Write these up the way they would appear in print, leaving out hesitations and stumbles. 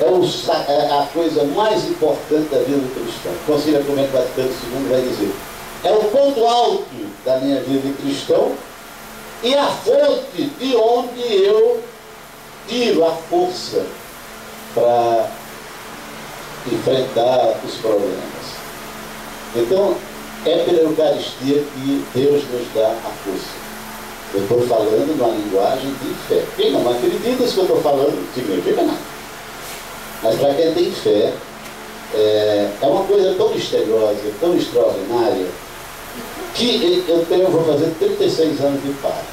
é a coisa mais importante da vida do cristão. O Concílio Ecumênico Vaticano II vai dizer: é o ponto alto da minha vida de cristão e a fonte de onde eu tiro a força para enfrentar os problemas. Então, é pela Eucaristia que Deus nos dá a força. Eu estou falando numa linguagem de fé. Quem não acredita isso que eu estou falando, não significa nada. Mas para quem tem fé, é uma coisa tão misteriosa, tão extraordinária, que eu vou fazer 36 anos de padre.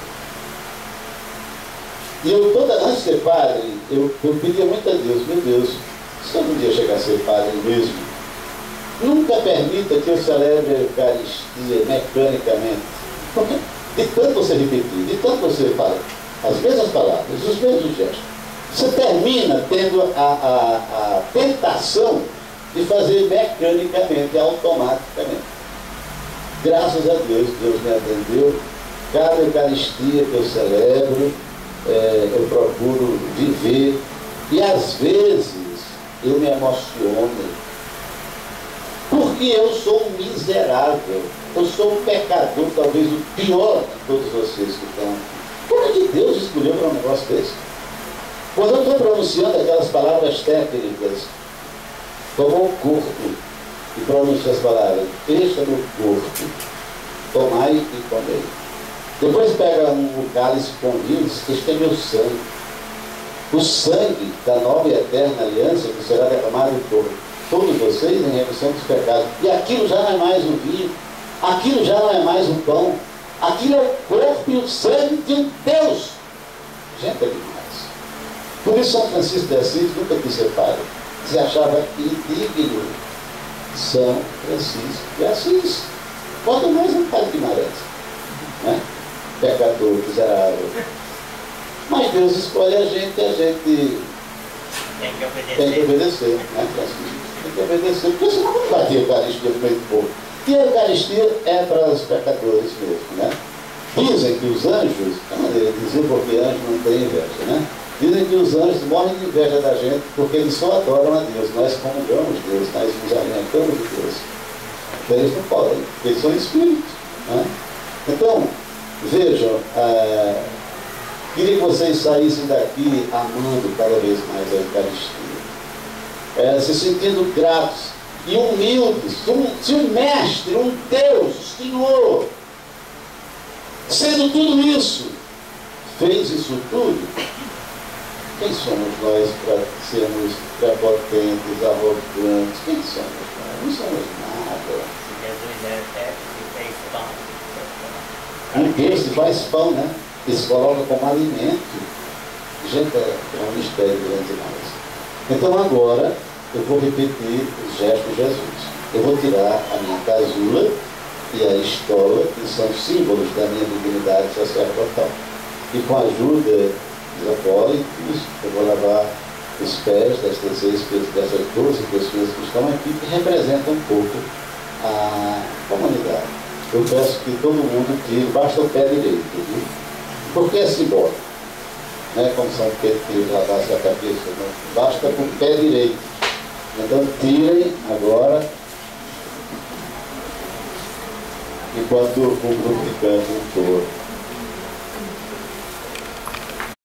E antes de ser padre, eu pedia muito a Deus: meu Deus, se eu um dia chegar a ser padre mesmo, nunca permita que eu celebre a Eucaristia mecanicamente. Porque de tanto você repetir, de tanto você fala as mesmas palavras, os mesmos gestos, você termina tendo a tentação de fazer mecanicamente, automaticamente. Graças a Deus, Deus me atendeu. Cada Eucaristia que eu celebro, eu procuro viver, e às vezes eu me emociono, porque eu sou um miserável, eu sou um pecador, talvez o pior de todos vocês que estão. Como é que Deus escolheu para um negócio desse? Quando eu estou pronunciando aquelas palavras técnicas, tomou o corpo, e pronuncia as palavras: deixa no corpo, tomai e comei. Depois pega um cálice com vinho e diz: este é meu sangue. O sangue da nova e eterna aliança que será derramado por todos vocês em remissão dos pecados. E aquilo já não é mais um vinho, aquilo já não é mais um pão, aquilo é o corpo e o sangue de um Deus. Gente, é demais. Por isso São Francisco de Assis nunca quis ser padre, se achava indigno. São Francisco de Assis, quanto mais um padre Guimarães, né? Pecador, miserável. Mas Deus escolhe a gente tem que obedecer, né, Francisco? Tem que obedecer, porque senão não vai ter Eucaristia no meio do povo. E a Eucaristia é para os pecadores mesmo, né? Dizem que os anjos, é uma maneira de dizer, porque anjo não tem inveja, né? Dizem que os anjos morrem de inveja da gente porque eles só adoram a Deus. Nós comungamos Deus, nós nos alimentamos de Deus. Então eles não podem, porque eles são espíritos, né? Então, vejam, queria que vocês saíssem daqui amando cada vez mais a Eucaristia, se sentindo gratos e humildes. Se um mestre, um Deus, um Senhor, sendo tudo isso, fez isso tudo, quem somos nós para sermos prepotentes, arrogantes? Quem somos nós? Não somos nada. Um Deus que faz pão, né? Que se coloca como alimento. Gente, é um mistério grande demais. Então agora eu vou repetir os gestos de Jesus. Eu vou tirar a minha casula e a estola, que são símbolos da minha dignidade sacerdotal. E com a ajuda dos acólitos, eu vou lavar os pés dessas 12 pessoas que estão aqui, que representam um pouco a comunidade. Eu peço que todo mundo tire, basta o pé direito, viu? Porque é simbólico, né? Como São Pedro queria lavasse a cabeça, né? Basta com o pé direito. Então tirem agora, enquanto o grupo de canto for